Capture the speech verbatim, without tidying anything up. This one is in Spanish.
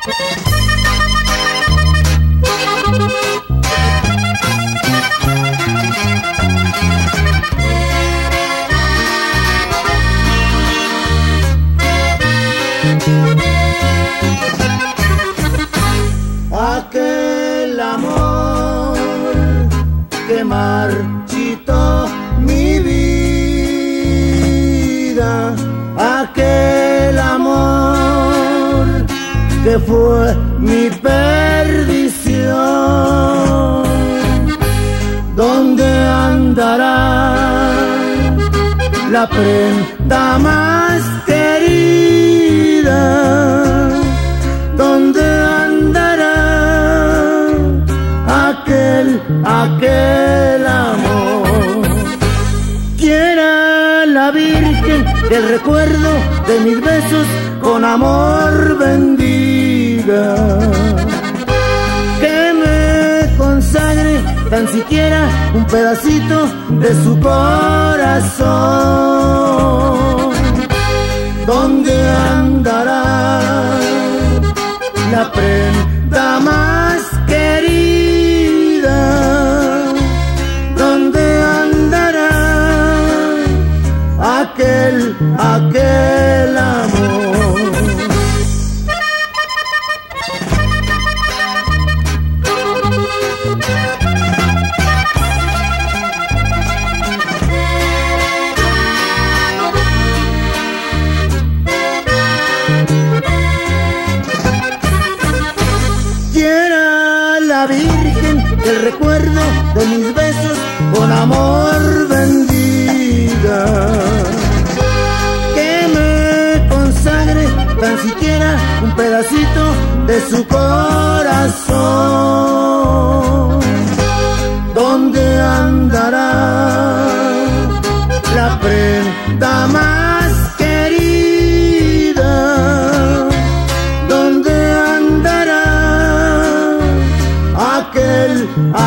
Aquel amor que marchitó mi vida, aquel amor que fue mi perdición. ¿Dónde andará la prenda más querida? ¿Dónde andará aquel, aquel amor? Quiera la Virgen que el recuerdo de mis besos con amor bendiga, que me consagre tan siquiera un pedacito de su corazón. ¿Dónde andará la prenda más querida? ¿Dónde andará aquel, aquel amor? La Virgen el recuerdo de mis besos con amor bendiga, que me consagre tan siquiera un pedacito de su corazón. ¿Dónde andará la prenda más querida? ¿Dónde andará aquel,